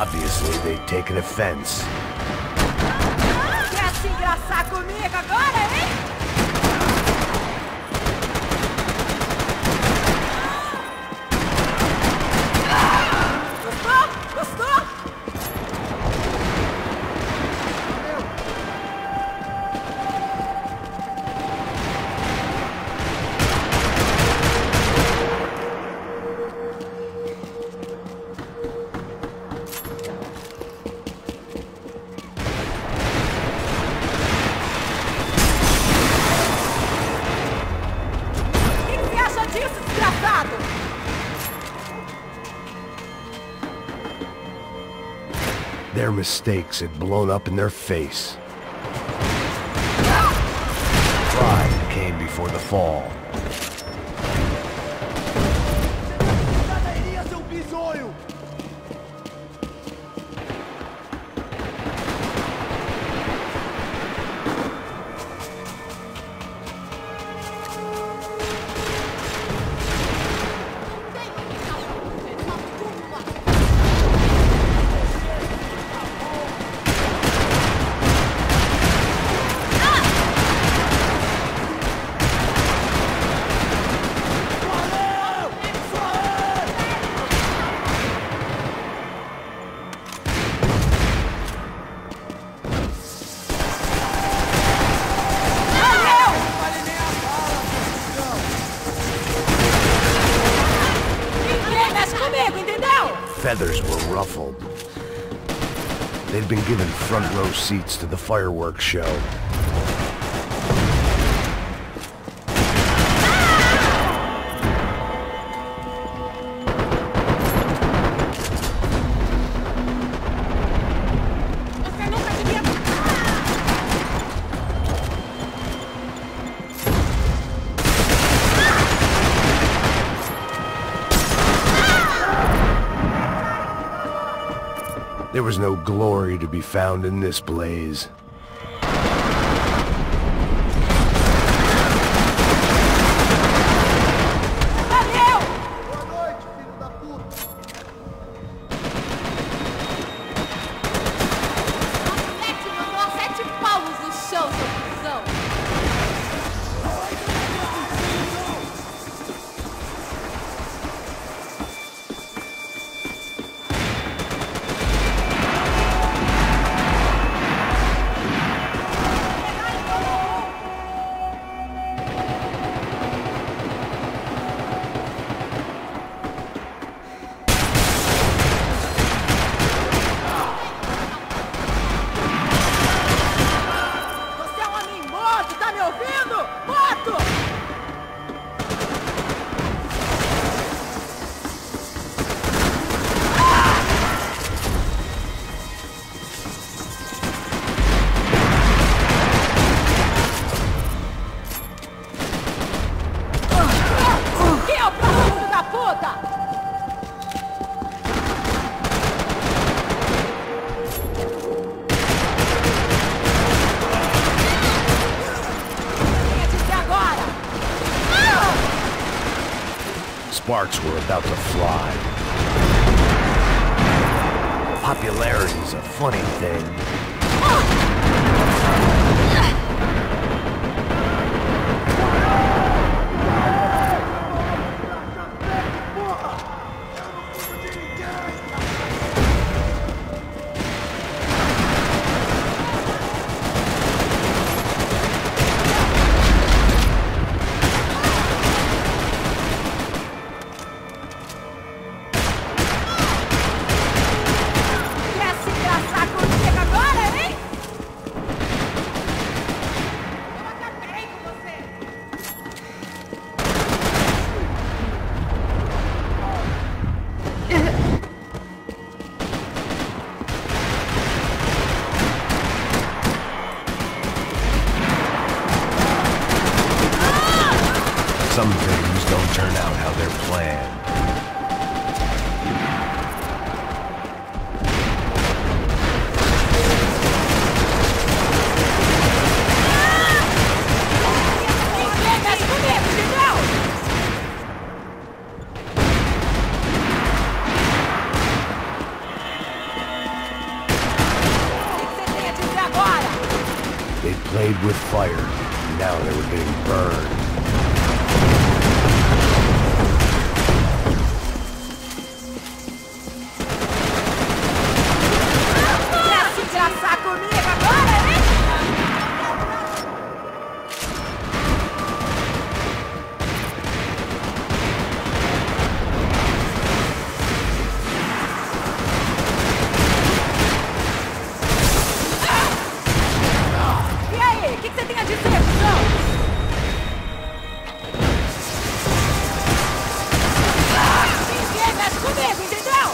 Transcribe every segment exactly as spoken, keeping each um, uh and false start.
Obviously, they'd taken offense. Quer se engraçar comigo agora, hein? Gostou? Gostou? Their mistakes had blown up in their face. Pride came before the fall. Feathers were ruffled. They'd been given front row seats to the fireworks show. There was no glory to be found in this blaze. Sparks were about to fly. Popularity's a funny thing. Some things don't turn out how they're planned. with fire. Now they were getting burned. Quer se engraçar comigo agora, hein? E aí, o que, que você tem a dizer, João? Ninguém mexe comigo, entendeu?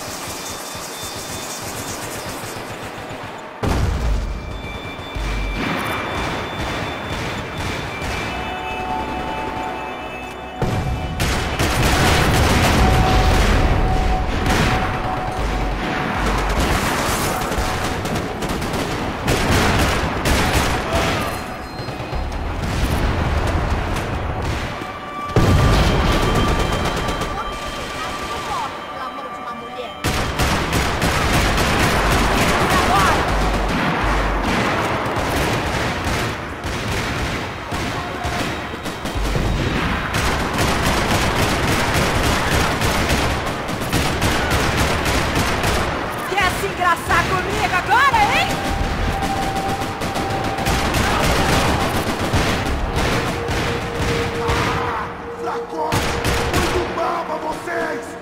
Quer se engraçar comigo agora, hein? Fracote! Muito mal pra vocês!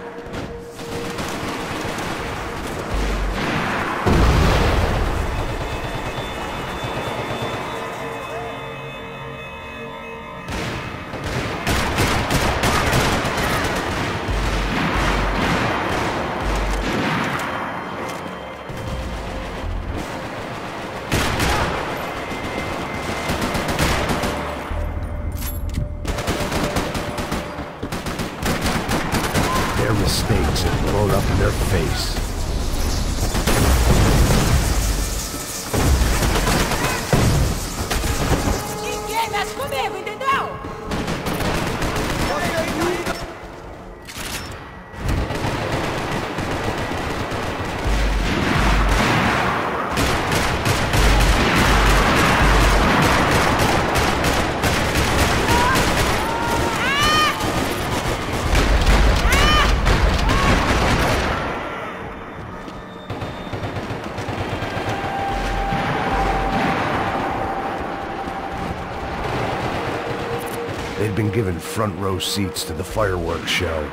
Their mistakes had blown up in their face. Ninguém mexe comigo, entendeu? They'd been given front row seats to the fireworks show.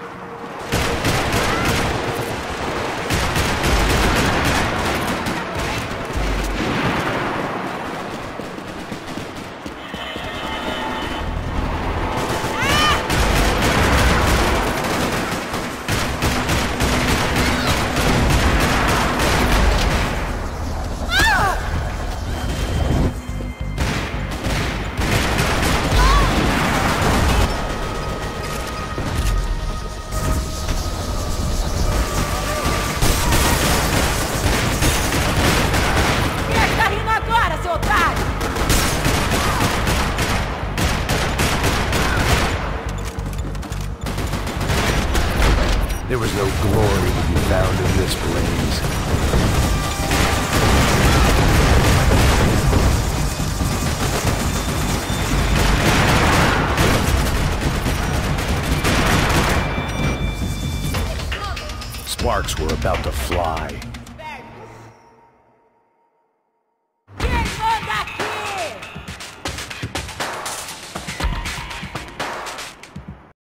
Quem é que tá rindo agora, seu otário? There was no glory to be found in this blaze. Sparks were about to fly.